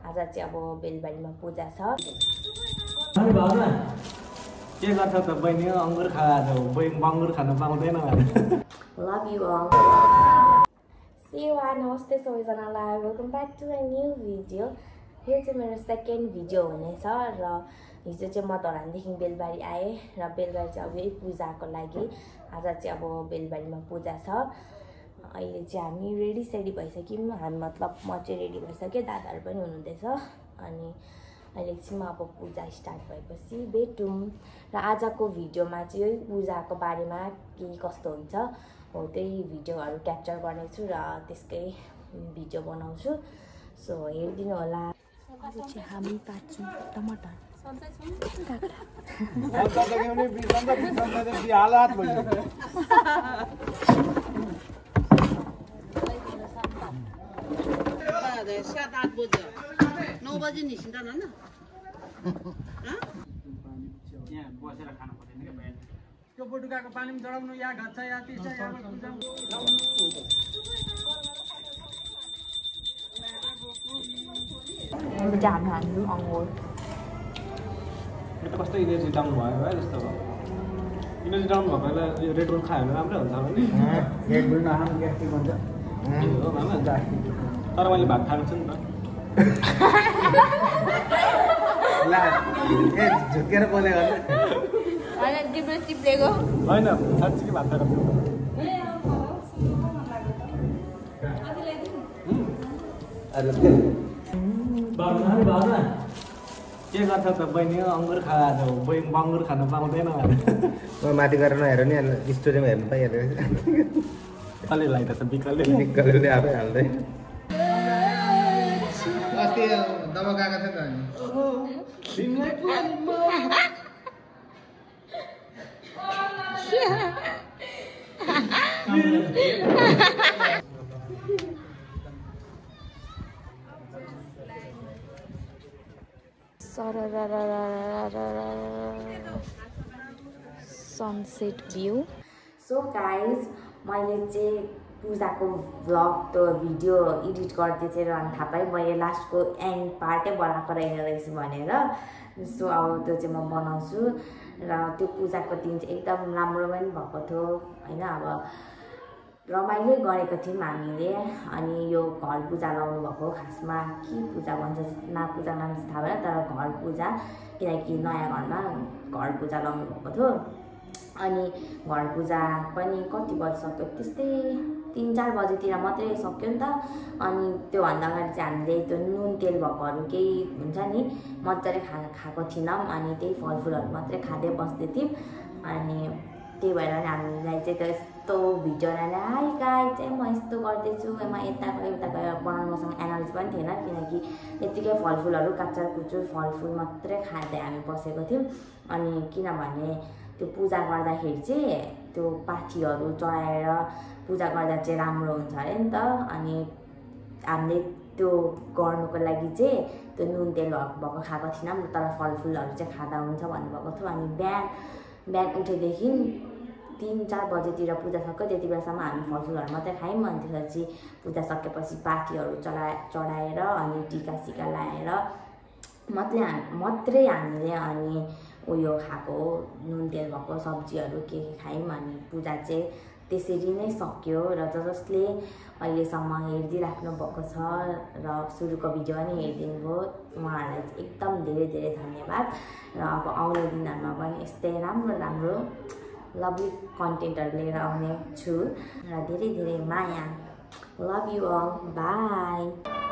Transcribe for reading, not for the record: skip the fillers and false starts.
आज चाहिँ अब बेलबारीमा पूजा छ। के गर्छ त बहिनी अंगुर बङ्गुर खान पाउँदैन लभ यु अल। सेवा नमस्ते सबैजनालाई, welcome back to a new video. यो चाहिँ मेरो सेकेन्ड भिडियो हुनेछ र हिजो चाहिँ म धरानदेखि बेलबारी आएँ र बेलबारी चाहिँ अब यही पूजाको लागि आज चाहिँ अब बेलबारीमा पूजा छ। अहिले चाहिँ हामी रेडी सेडी भइसक्यौँ, हामी मतलब म चाहिँ रेडी भइसकेँ, दादाहरू पनि हुनुहुँदैछ। अनि अहिले एकछिनमा अब पूजा स्टार्ट भएपछि भेटौँ र आजको भिडियोमा चाहिँ यही पूजाको बारेमा के कस्तो हुन्छ हो त्यही भिडियोहरू क्याप्चर गर्नेछु र त्यसकै भिडियो बनाउँछु। सो हेरिदिनु होला। आज चाहिँ हामी काट्छौँ टमाटर। त्यो बटुकाको पानीमा चढाउनु या घच्चा या तिस्टा या हामी हाल्छौँ अङ्गुर। कस्तो इनर्जी डाउन भयो है जस्तो भयो। इनर्जी डाउन भएको बेला यो रेड बुल खायो भने राम्रै हुन्छ होला नि। रेड बुल नखानु ग्यास्ट्रिक हुन्छ। हो मामा तर मैले भात खाएको छु नि त। ला ए झुकेर बोले गर्नु हैन जिब्रो चिप्लेको हैन साच्चै भात खाएको छु। के गर्छ त बहिनी अंगुर बङ्गुर खान पाउँदैन म माथि गरेर नहेर नि स्टोरीमा हेर्नु पाइहाल्यो। कसले लगाइरहेछ बिकलले आफै हाल्दै। अस्ति दम गएको थियो त सनसेट भ्यू। सो गाइज मैले चाहिँ पूजाको भ्लग त्यो भिडियो एडिट गर्दै थिएँ र अनि थाहा पाएँ मैले लास्टको एन्ड पार्टै बनाएको रहेछ भनेर। सो अब त्यो चाहिँ म बनाउँछु र त्यो पूजाको दिन चाहिँ एकदम राम्रो पनि भएको थियो होइन। अब रमाइलो गरेको थियौँ हामीले। अनि यो घर पूजा लाउनु भएको खासमा के पूजा भन्छ पूजा नाम चाहिँ थाहा भएन, तर घर पूजा किनकि नयाँ घरमा घर पूजा लाउनु भएको थियो। अनि घर पूजा पनि कति बजी सक्यो, त्यस्तै 3-4 बजीतिर मात्रै सक्यो नि त। अनि त्योभन्दा अगाडि चाहिँ हामीले त्यो नुन तेल भएकोहरू केही हुन्छ नि मजाले खाएको थिएनौँ। अनि त्यही फलफुलहरू मात्रै खाँदै बस्दै थियौँ। अनि त्यही भएर नि हामीलाई चाहिँ त्यो यस्तो भिडियोलाई हाई गाइस चाहिँ म यस्तो गर्दैछु, म यता गयो बनाउनु मसँग एनर्जी पनि थिएन किनकि यत्तिकै फलफुलहरू काचर कुचुर फलफुल मात्रै खाँदै हामी बसेको थियौँ। अनि किनभने त्यो पूजा गर्दाखेरि चाहिँ त्यो पाठीहरू चढाएर पूजा गर्दा चाहिँ राम्रो हुन्छ अरे नि त। अनि हामीले त्यो गर्नुको लागि चाहिँ त्यो नुन तेल भएको खाएको थिएनौँ, तर फलफुलहरू चाहिँ खाँदा हुन्छ भन्नुभएको थियो। अनि बिहान उठेदेखि 3-4 बजेतिर पूजा सक्यो, त्यति बेलासम्म हामी फलफुलहरू मात्रै खायौँ। अनि त्यसपछि पूजा सकेपछि पाठीहरू चढाएर अनि टिका सिका लगाएर मात्रै हामीले अनि उयो खाएको नुन तेल भएको सब्जीहरू के खायौँ। अनि पूजा चाहिँ त्यसरी नै सक्यो र जसले अहिलेसम्म हेरिदिइराख्नु भएको छ र सुरुको भिडियो पनि हेरिदिनु भयो उहाँहरूलाई चाहिँ एकदम धेरै धेरै धन्यवाद। र अब आउने दिनहरूमा पनि यस्तै राम्रो लभली कन्टेन्टहरू लिएर आउने छु र धेरै धेरै माया। Love you all, by.